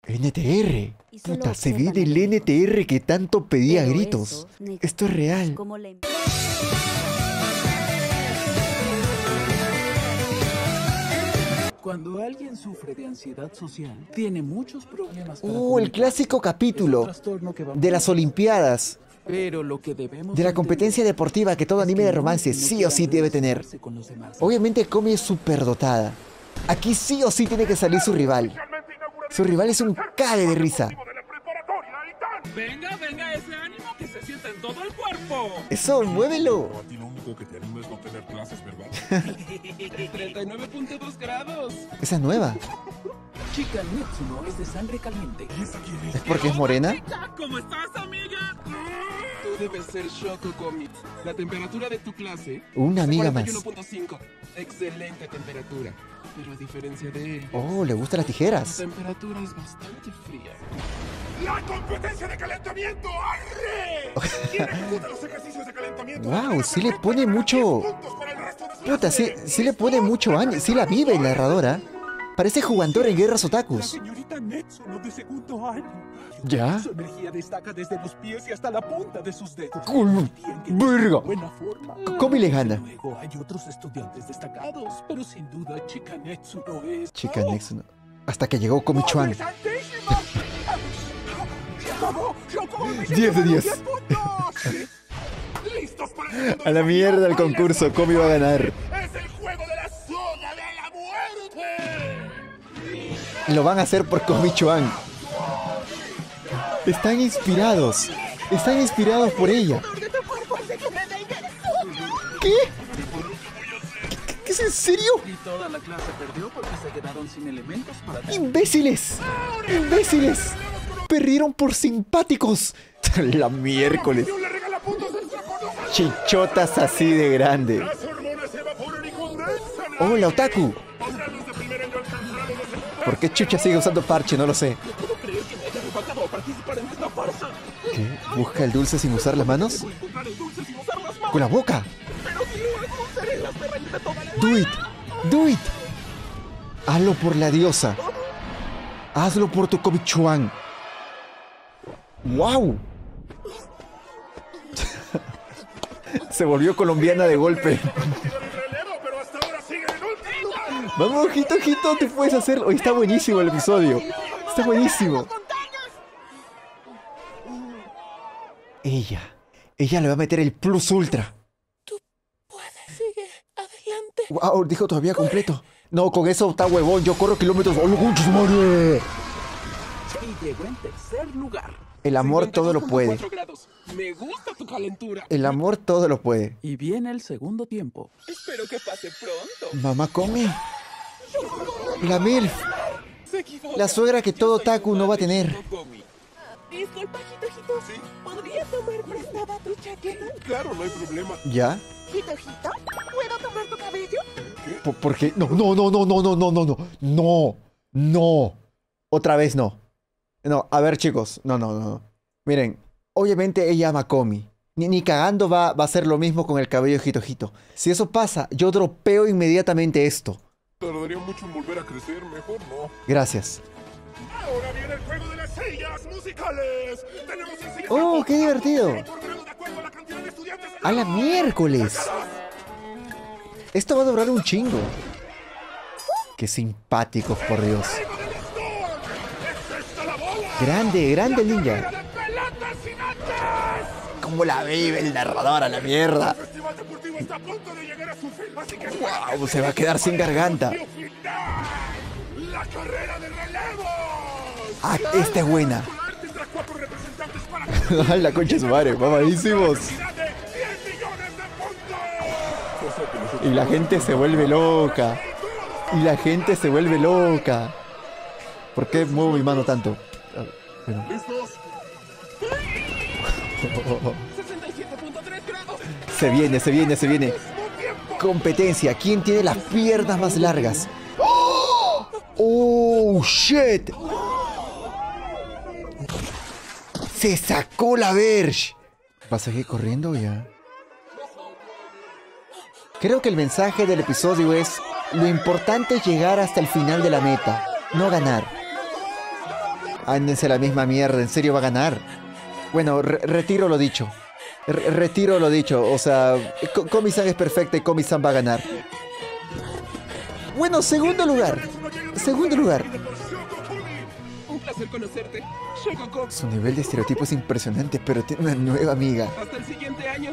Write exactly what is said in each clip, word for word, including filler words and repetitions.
N T R. Puta, se viene el N T R que tanto pedía a gritos. Esto es real. Cuando alguien sufre de ansiedad social, tiene muchos problemas. Oh, el clásico capítulo de las Olimpiadas. Pero lo que debemos de la competencia deportiva que todo anime de romance sí o sí debe tener. Obviamente Komi es superdotada. Aquí sí o sí tiene que salir su rival. Su rival es un cague de risa. Venga, venga ese ánimo que se siente en todo el cuerpo. Eso, muévelo. A ti lo único que te anima es no tener clases, ¿verdad? treinta y nueve punto dos grados. Esa es nueva. Chica Netsuno es de sangre caliente. ¿Es porque es morena? ¿Cómo estás, amiga? Tú debes ser Shoko Komi. La temperatura de tu clase... Una amiga más. cuarenta y uno punto cinco. Excelente temperatura. Pero a diferencia de él... Oh, le gustan las tijeras. La temperatura es bastante fría. ¡La competencia de calentamiento! ¡Arre! ¿Quién ejecuta los ejercicios de calentamiento? Wow, sí le pone mucho... Puta, sí, sí le pone mucho ánimo. Sí la vive la narradora. Parece jugador en Guerras Otakus. La señorita Netsuno de segundo año. ¿Ya? Su energía destaca desde los pies y hasta la punta de sus dedos. ¡Cul... verga! Buena forma. Komi le gana. Luego hay otros estudiantes destacados, pero sin duda Chica Netsuno es... Chica Netsuno. Hasta que llegó Komi Chuan. diez de diez. ¿Listos para el segundo A la mierda el concurso, Komi va a ganar. Es el juego de la soga de la muerte. Lo van a hacer por Komi Chuan. Están inspirados. Están inspirados por ella. ¿Qué? ¿Qué, qué es en serio? Y toda la clase perdió porque se quedaron sin elementos para... ¡Imbéciles! ¡Imbéciles! ¡Perdieron por simpáticos! La miércoles. Chichotas así de grande. ¡Oh, la otaku! ¿Por qué Chucha sigue usando parche? No lo sé. ¿Qué? ¿Busca el dulce sin usar las manos? ¡Con la boca! ¡Do it! ¡Do it! Hazlo por la diosa. Hazlo por tu Komi Chuan. ¡Wow! Se volvió colombiana de golpe. Vamos, ojito, ojito, te puedes hacer. Hoy está buenísimo el episodio. Está buenísimo. Ella. Ella le va a meter el plus ultra. Tú puedes, sigue adelante. Wow, dijo todavía completo. No, con eso está huevón. Yo corro kilómetros. ¡Oh, concha su madre! Y llegó en tercer lugar. El amor todo lo puede. Me gusta tu calentura. El amor todo lo puede. Y viene el segundo tiempo. Espero que pase pronto. Mamá Komi. La MILF. La suegra que todo otaku no va a tener. Disculpa, Hito-Hito. ¿Podría tomar prestada tu chaqueta? Claro, no hay problema. ¿Ya? Hito-Hito, ¿puedo tomar tu cabello? ¿Por, por qué? No, no, no, no, no, no, no, no, no. No. No. Otra vez no. No, a ver, chicos. No, no, no. Miren, obviamente ella ama a Komi. Ni, ni cagando va, va a hacer lo mismo con el cabello de Hito-Hito. Si eso pasa, yo dropeo inmediatamente esto. Tardaría mucho en volver a crecer, mejor no. Gracias. Ahora viene el juego de las sillas musicales. Tenemos el sillas ¡Oh, qué divertido! ¡A la miércoles! Esto va a durar un chingo. Qué simpáticos, por Dios. Grande, grande el ninja. ¿Cómo la vive el narrador a la mierda? ¡Wow! Se va a quedar sin garganta. ¡Ah, esta es buena! La concha de su madre, mamadísimos. Y la gente se vuelve loca. Y la gente se vuelve loca. ¿Por qué muevo mi mano tanto? Bueno. Se viene, se viene, se viene. Competencia. ¿Quién tiene las piernas más largas? ¡Oh, shit! ¡Se sacó la Verge! ¿Va a seguir corriendo ya? Creo que el mensaje del episodio es: lo importante es llegar hasta el final de la meta, no ganar. Ándense la misma mierda, en serio va a ganar. Bueno, re retiro lo dicho. Re retiro lo dicho, o sea, Komi-san es perfecta y Komi-san va a ganar. Bueno, segundo lugar. Segundo lugar. Un placer conocerte, Shoko Komi. Su nivel de estereotipo es impresionante, pero tiene una nueva amiga. Hasta el siguiente año.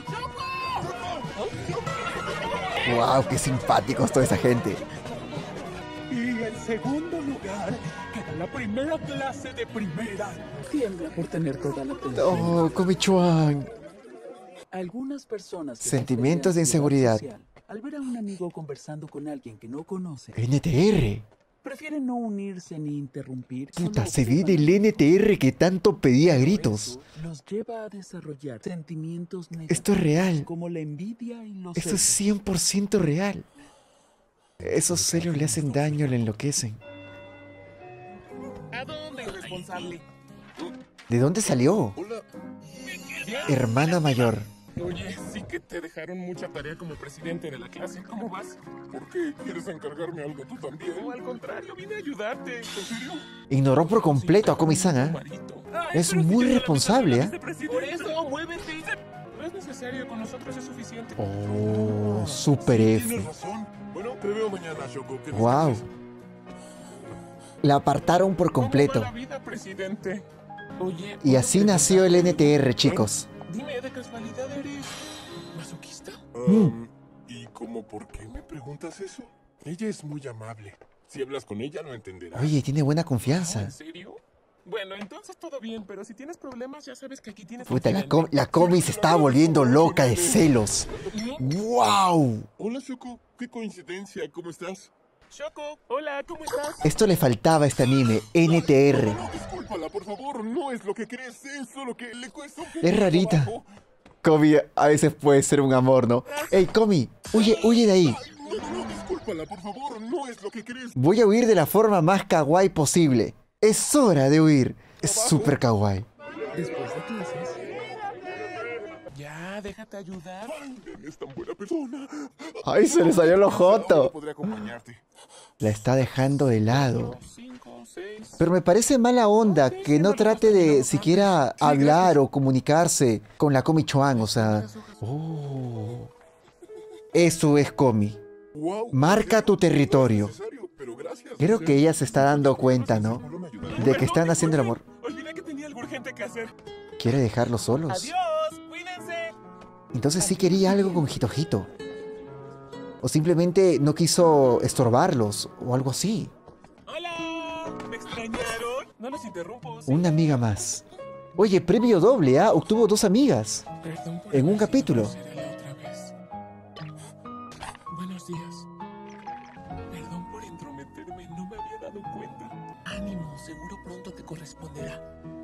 Wow, qué simpáticos toda esa gente. Y en segundo lugar, queda la primera clase de primera. Tiembla por tener toda la atención. Oh, Komi-chuan. Algunas personas que Sentimientos de sufren ansiedad inseguridad. social, al ver a un amigo conversando con alguien que no conoce, N T R. prefieren no unirse ni interrumpir. Puta, solo se ve observan. del N T R que tanto pedía a Por gritos. eso, los lleva a desarrollar sentimientos negativos Esto es real. como la envidia y los Esto es celos. cien por ciento real. Esos celos le hacen daño, le enloquecen. ¿A dónde, irresponsable? ¿De dónde salió? Hola. Hermana mayor. Oye, sí que te dejaron mucha tarea como presidente de la clase. ¿Cómo vas? ¿Por qué? ¿Quieres encargarme algo tú también? No, al contrario, vine a ayudarte. ¿En serio? Ignoró por completo a Komi-san, ¿eh? Marito. Ay, Es pero si muy yo era la responsable, persona ¿eh? que vicepresidente. Por eso, muévete. No es necesario, con nosotros es suficiente. Oh, super F. Tienes razón. Bueno, te veo mañana, Shoko. ¿Qué Wow. dices? La apartaron por completo. ¿Cómo va la vida, presidente? Oye, Y así nació el N T R, chicos. dime, ¿de casualidad eres masoquista? Um, ¿Y cómo por qué me preguntas eso? Ella es muy amable. Si hablas con ella lo entenderás. Oye, tiene buena ¿En confianza. serio? Bueno, entonces todo bien, pero si tienes problemas ya sabes que aquí tienes... Puta, la, un com la Komi se estaba volviendo loca de celos. ¡Wow! Hola, Shoko. Qué coincidencia. ¿Cómo estás? Shoko, hola, ¿cómo estás? Esto le faltaba a este anime, N T R. No, discúlpala, por favor. No es lo que crees. Es solo que le cuesta un poco Es de rarita. trabajo. Komi a veces puede ser un amor, ¿no? Ey, Komi, huye, huye de ahí. No, no, no, discúlpala, por favor. No es lo que crees. Voy a huir de la forma más kawaii posible. Es hora de huir. Es súper kawaii. Después de clases, Ya, déjate ayudar. Eres tan buena persona. Ay, se le salió lo Ahora joto. podré acompañarte. La está dejando de lado. Cinco, seis... Pero me parece mala onda que no trate de siquiera hablar o comunicarse con la Komi-chuan, o sea... Oh. Eso es Komi. Wow. Marca tu territorio. Necesario, pero gracias. Creo que ella se está dando cuenta, ¿no? Solo me ayudaron. De que están haciendo el amor. Olvidé que tenía algo urgente que hacer. ¿Quiere dejarlos solos? Adiós, cuídense. Entonces sí quería algo con Hito-Hito. O simplemente no quiso estorbarlos o algo así. Hola, ¿me extrañaron? No los interrumpo. ¿sí? Una amiga más. Oye, premio doble, ¿ah? Obtuvo dos amigas. Perdón por En un haber capítulo. sido grosera la otra vez. Buenos días. Perdón por entrometerme, no me había dado cuenta. Ánimo, seguro pronto te corresponderá.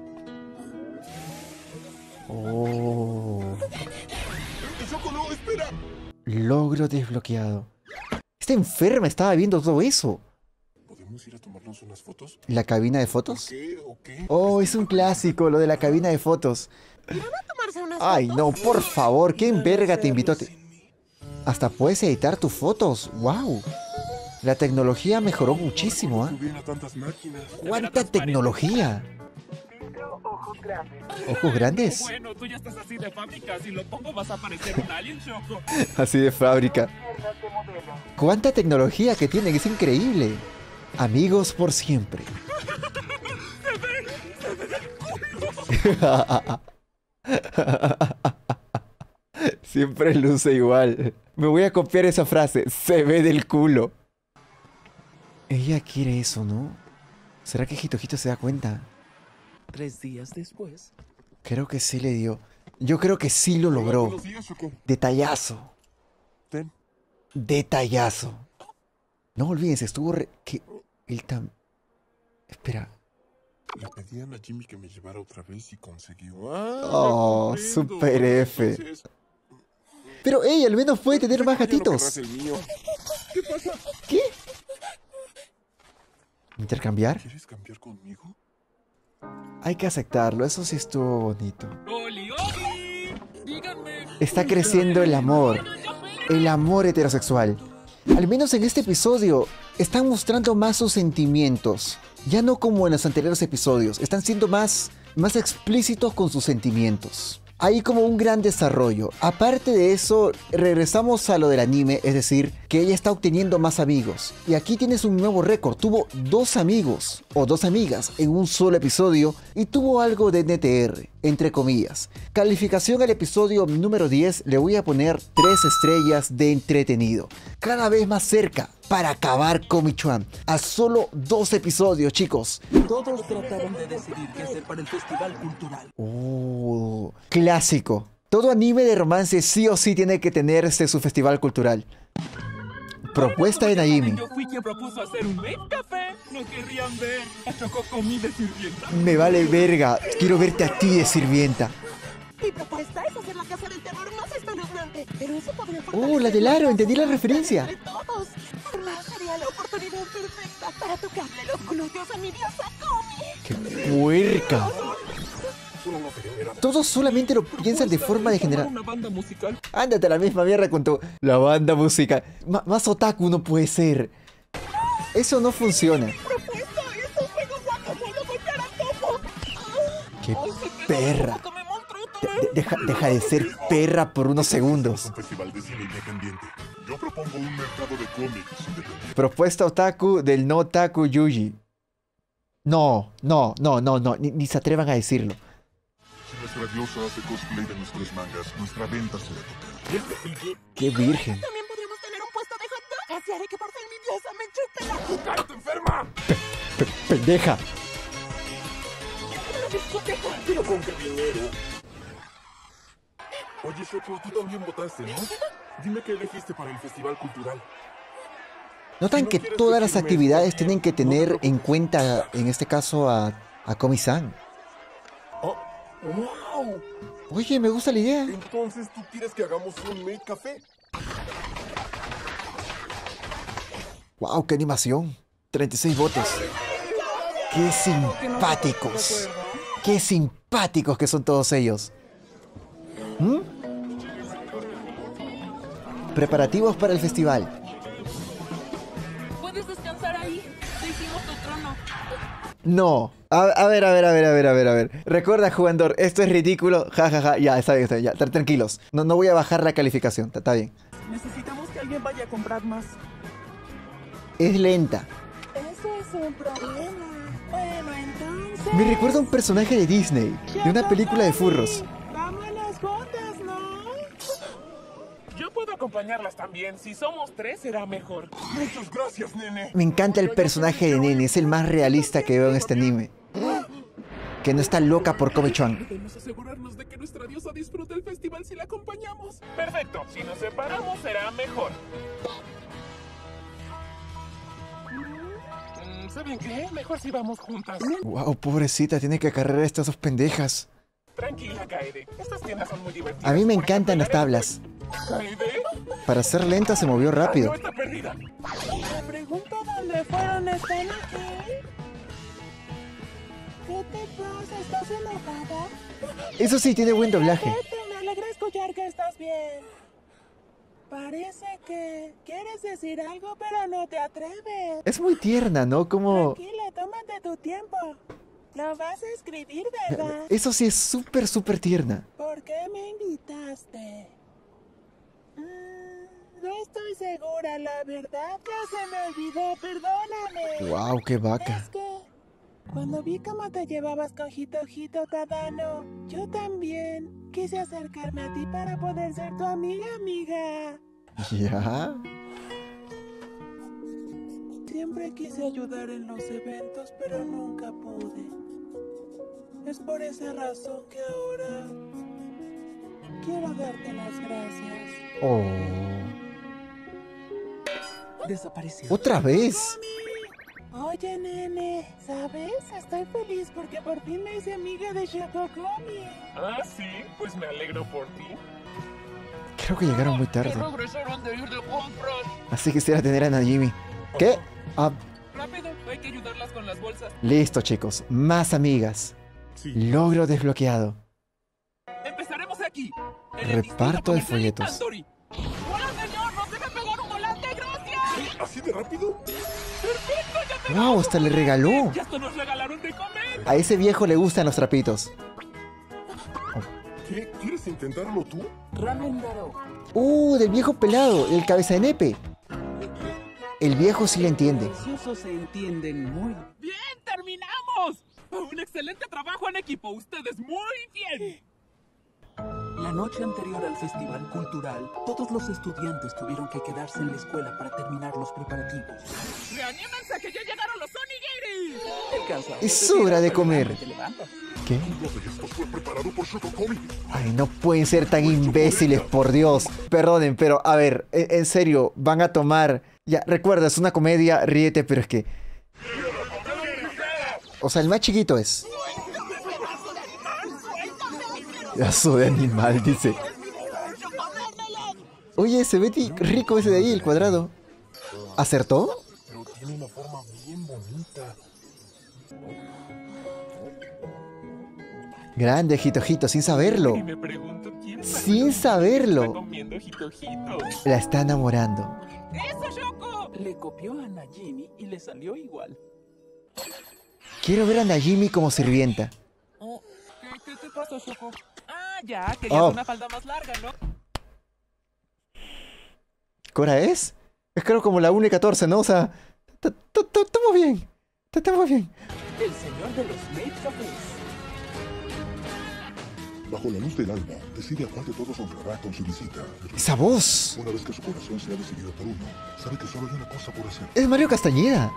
Oh. Shoko, no, espera. Logro desbloqueado. Esta enferma estaba viendo todo eso. ¿Podemos ir a tomarnos unas fotos? ¿La cabina de fotos? ¿Qué o qué? Oh, es un clásico, lo de la cabina de fotos. Tomarse unas Ay, fotos. no, por favor, ¿quién verga te invitó? a te- Sin mí. Hasta puedes editar tus fotos. ¡Wow! La tecnología mejoró muchísimo, ¿ah? Subir a tantas máquinas. ¿Cuánta tecnología? ¿Ojos grandes? Bueno, tú ya estás así de fábrica. Si lo pongo vas a parecer un alien, Shoko. Así de fábrica. ¿Cuánta tecnología que tienen? Es increíble. Amigos por siempre. Siempre luce igual. Me voy a copiar esa frase. Se ve del culo. Ella quiere eso, ¿no? ¿Será que Hito-Hito se da cuenta? tres días después, Creo que sí le dio. Yo creo que sí lo logró. Buenos días, Shoko. Detallazo. Ten. Detallazo. No olvídense, estuvo re... que él tam... Espera. Le pedían a Jimmy que me llevara otra vez y consiguió. Ah, Oh, ya comprendo. super F. Entonces, Pero ella al menos puede tener más ya no querrás gatitos. el mío. ¿Qué pasa? ¿Qué? ¿Intercambiar? ¿Quieres cambiar conmigo? Hay que aceptarlo, eso sí estuvo bonito. ¡Oli, Oli! Díganme. Está creciendo el amor. El amor heterosexual. Al menos en este episodio están mostrando más sus sentimientos. Ya no como en los anteriores episodios, están siendo más, más explícitos con sus sentimientos. Hay como un gran desarrollo. Aparte de eso, regresamos a lo del anime, es decir, que ella está obteniendo más amigos. Y aquí tienes un nuevo récord. Tuvo dos amigos o dos amigas en un solo episodio y tuvo algo de N T R, entre comillas. Calificación al episodio número diez, le voy a poner tres estrellas de entretenido. Cada vez más cerca para acabar Komi-chan. A solo dos episodios, chicos. Todos trataron de decidir qué hacer para el festival cultural. Oh, clásico. Todo anime de romance sí o sí tiene que tenerse su festival cultural. Propuesta de Naimi. Yo fui quien propuso hacer un make café. No querrían ver. A Choco comí de sirvienta. Me vale verga. Quiero verte a ti de sirvienta. Mi propuesta es hacer la casa del terror más espeluznante. Pero eso podría Oh, la del aro. Entendí la referencia. Todos. Además, sería la oportunidad perfecta para tocarle los glúteos a mi diosa Komi. ¡Qué puerca! Todos solamente lo piensan de forma degenerada. Una banda musical. Ándate a la misma mierda con tu... La banda musical. M- más otaku no puede ser. Eso no funciona. Propuesta es un juego guacamole golpear a topo. ¡Qué perra! De- de- deja, deja de ser perra por unos segundos. Un festival de cine independiente. Yo propongo un mercado de cómics independiente. Propuesta otaku del no otaku Yuji. No, no, no, no, no. Ni, ni se atrevan a decirlo. Si nuestra diosa hace cosplay de nuestros mangas, nuestra venta se toca. ¡Qué virgen! También podríamos tener un puesto de hot dog. Así haré que por ser mi diosa me chupe la... ¡Cállate, enferma! P- ¡Pendeja! Pero con qué dinero. Oye, Shoko, tú también votaste, ¿no? Dime qué elegiste para el festival cultural. Notan que todas las actividades tienen que tener en cuenta, en este caso, a, a Komi-san. Oh, ¡wow! Oye, me gusta la idea. Entonces, ¿tú quieres que hagamos un made café? ¡Wow! ¡Qué animación! treinta y seis votos. ¡Qué simpáticos! ¡Qué simpáticos que son todos ellos! ¿Mm? Preparativos para el festival. Puedes descansar ahí. Te hicimos tu trono. No. A, a ver, a ver, a ver, a ver, a ver, a ver. Recuerda, jugador, esto es ridículo. Ja, ja, ja. Ya, está bien, está bien. Ya, tra- tranquilos. No, no voy a bajar la calificación. Está, está bien. Necesitamos que alguien vaya a comprar más. Es lenta. Eso es un problema. Bueno, entonces... Me recuerda a un personaje de Disney, de una película de furros. Vámonos juntas, ¿no? Yo puedo acompañarlas también. Si somos tres, será mejor. Muchas gracias, nene. Me encanta el personaje de Nene, es el más realista que veo en este anime. Que no está loca por Komi-chan. Debemos asegurarnos de que nuestra diosa disfrute el festival si la acompañamos. Perfecto. Si nos separamos, será mejor. Mm, ¿Saben qué? Mejor si vamos juntas. Wow, pobrecita, tiene que cargar a estas dos pendejas. Tranquila, Kaede. Estas tiendas son muy divertidas. A mí me Por encantan ejemplo, las la de- tablas. ¿Kaede? Para ser lenta se movió rápido. No está perdida. Me pregunto dónde fueron. ¿Están aquí? ¿Qué te pasa? ¿Estás enojada? Eso sí, tiene buen doblaje. Vete, me alegra escuchar que estás bien. Parece que quieres decir algo, pero no te atreves. Es muy tierna, ¿no? Como... Tranquila, tómate tu tiempo. Lo vas a escribir, ¿verdad? Eso sí es súper, súper tierna. ¿Por qué me invitaste? Mm, no estoy segura, la verdad ya se me olvidó, perdóname. Wow, qué vaca. Es que cuando vi cómo te llevabas con Hito-Hito Tadano, yo también quise acercarme a ti para poder ser tu amiga, amiga. ¿Ya? Siempre quise ayudar en los eventos, pero nunca pude. Es por esa razón que ahora quiero darte las gracias. Oh. Desapareció. ¿Otra vez? Oye, nene, ¿sabes? Estoy feliz porque por fin me hice amiga de Shokokomi. Ah, sí. Pues me alegro por ti. Creo que llegaron muy tarde. regresaron de ir de compras. Así quisiera tener a Najimi. ¿Qué? Ah, Rápido, hay que ayudarlas con las bolsas. listo, chicos. Más amigas. Sí. Logro desbloqueado. Empezaremos aquí. En el Reparto distrito de comercial folletos. Itadori. ¡Hola, señor! ¡Nos debe pegar un volante! ¡Gracias! ¿Así de rápido? Wow, hasta le regaló. ¡Ya hasta nos regalaron de comer! A ese viejo le gustan los trapitos. ¿Qué? ¿Quieres intentarlo tú? Ramen Daro. Uh, del viejo pelado, el cabeza de nepe. El viejo sí le entiende. Deliciosos se entienden muy. ¡Bien, terminamos! ¡Un excelente trabajo en equipo! ¡Ustedes muy bien! La noche anterior al festival cultural, todos los estudiantes tuvieron que quedarse en la escuela para terminar los preparativos. ¡Reanímense que ya llegaron los onigiris! El cansado Es te hora de tira, comer. pero te levanta. ¿Qué? Todo esto fue preparado por Shotokomi. Ay, no pueden ser tan imbéciles, por Dios. Perdonen, pero a ver, en, en serio, van a tomar... Ya, recuerda, es una comedia, ríete, pero es que... O sea, el más chiquito es... Pedazo de animal, dice. Oye, se ve ti- rico ese de ahí, el cuadrado. ¿Acertó? Pero tiene una forma bien bonita. Grande, Jitojito, sin saberlo. Y me pregunto quién Sin está saberlo. comiendo jitojito. La está enamorando. ¡Eso, Shoko! Le copió a Najimi y le salió igual. Quiero ver a Najimi como sirvienta. Oh, ¿qué, qué te pasa, Shoko? Ah, ya, querías Oh. una falda más larga, ¿no? ¿Qué hora es? Es creo como la una y catorce, ¿no? O sea, t- t- t- estamos bien. T- Estamos bien. El señor de los Maid Cafés. Bajo la luz del alba, decide a cuál de todos honrará con su visita. Esa voz. Una vez que su corazón se ha decidido por uno, sabe que solo hay una cosa por hacer. Es Mario Castañeda.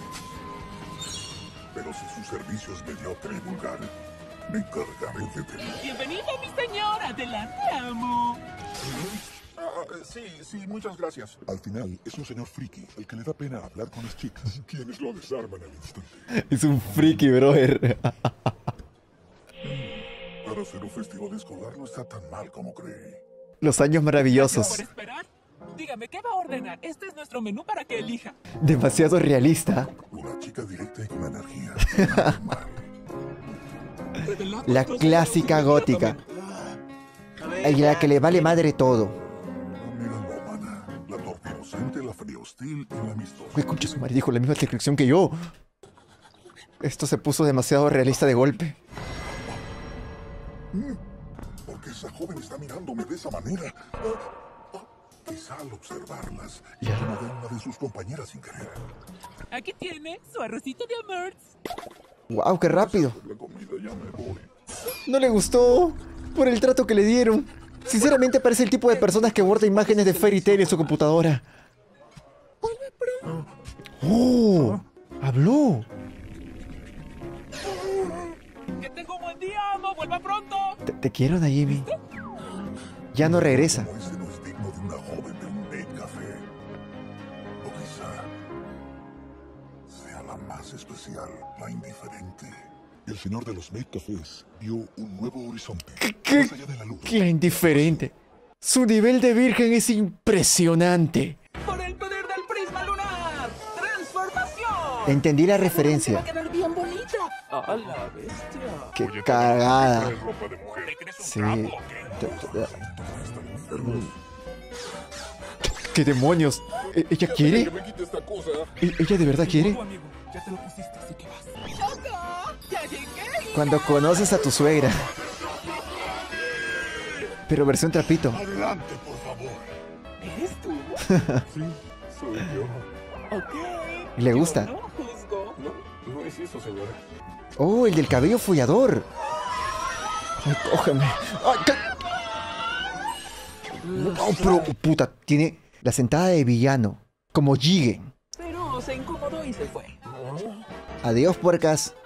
Pero si su servicio es mediocre y vulgar, me encargaré de tener. Bienvenido, mi señor. Adelante, amo. Ah, sí, sí, muchas gracias. Al final, es un señor friki, el que le da pena hablar con las chicas, quienes lo desarman al instante. Es un friki, brother. Para hacer un festival escolar no está tan mal como cree. Los años Gracias maravillosos. por esperar. Dígame, ¿qué va a ordenar? Este es nuestro menú para que elija. Demasiado realista. Una chica directa y con energía. Normal. La clásica gótica. A la que le vale madre todo. La megalómana, la torpe inocente, la fría hostil y la amistosa. Uy, concha su madre, dijo la misma descripción que yo. Esto se puso demasiado realista de golpe. ¿Por qué esa joven está mirándome de esa manera? Ah, ah, quizá al observarlas, Ya. incomodé a una de sus compañeras sin querer. Aquí tiene su arrocito de Amertz. Wow, qué rápido. La comida ya me voy. No le gustó por el trato que le dieron. Sinceramente parece el tipo de personas que guarda imágenes de Fairy Tail en su computadora. ¡Oh! ¡Habló! Que tenga un buen día, amo. Vuelva pronto. Te, te quiero, Najimi. Ya no regresa. Como ese no es digno de una joven de un maid café. O quizá sea la más especial, la indiferente. El señor de los maid cafés vio un nuevo horizonte. ¿Qué? Más allá de la luz. ¡Qué indiferente! Su nivel de virgen es impresionante. ¡Por el poder del prisma lunar! ¡Transformación! Entendí la Va a referencia. quedar bien bonita. ¡A la bestia! ¡Qué cagada! ¿Traes ropa de mujer? ¿Te crees un Sí. trapo o qué? T- t- ¿Qué demonios? ¿E- ¿Ella quiere? Que me quite esta cosa. ¿E- ¿Ella de verdad quiere? Tu amigo, ya te lo pusiste, así que vas. ¡Ya llegué! Cuando conoces a tu suegra. Pero versión trapito. Adelante, por favor. ¿Eres tú? Sí, soy yo. Ok. ¿Le gusta? Yo no juzgo. No, no es eso, señora. ¡Oh, el del cabello follador! ¡Ay, cógeme! ¡Ay, qué! ¡Oh, pero, puta! Tiene la sentada de villano. Como Jigen. Pero se incomodó y se fue. Adiós, puercas.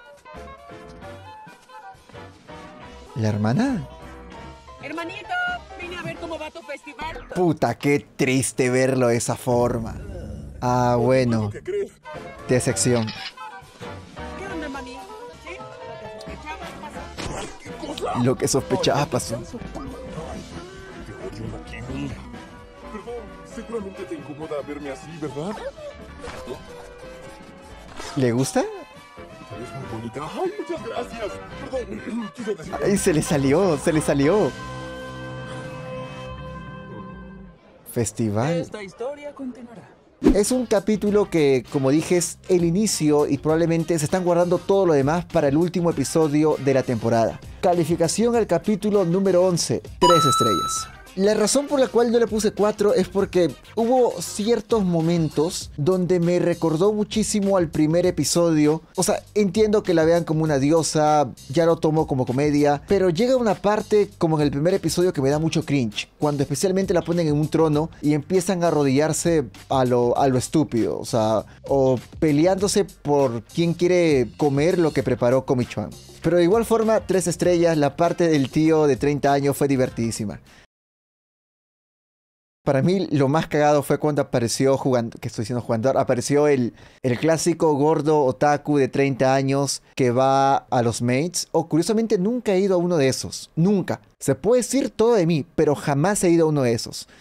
¿La hermana? Hermanito, vine a ver cómo va tu festival. Puta, qué triste verlo de esa forma. Ah, bueno. ¿Qué crees? Decepción. ¿Qué onda, mami? ¿Sí? ¿Lo que sospechabas pasó? ¿Qué cosa? Lo que sospechaba pasó. Te odio, Nakimi. Perdón, seguramente te incomoda verme así, ¿verdad? ¿Le gusta? Es muy bonita. ¡Ay, muchas gracias! Perdón, quise decir... Ay, se le salió, se le salió. Festival. Esta historia continuará. Es un capítulo que, como dije, es el inicio y probablemente se están guardando todo lo demás para el último episodio de la temporada. Calificación al capítulo número once, tres estrellas. La razón por la cual no le puse cuatro es porque hubo ciertos momentos donde me recordó muchísimo al primer episodio. O sea, entiendo que la vean como una diosa, ya lo tomo como comedia, pero llega una parte como en el primer episodio que me da mucho cringe, cuando especialmente la ponen en un trono y empiezan a arrodillarse a lo, a lo estúpido, o sea, o peleándose por quién quiere comer lo que preparó Komi-chan. Pero de igual forma, tres estrellas, la parte del tío de treinta años fue divertidísima. Para mí lo más cagado fue cuando apareció jugando, que estoy diciendo jugador, apareció el, el clásico gordo otaku de treinta años que va a los mates. O oh, curiosamente nunca he ido a uno de esos, nunca. Se puede decir todo de mí, pero jamás he ido a uno de esos.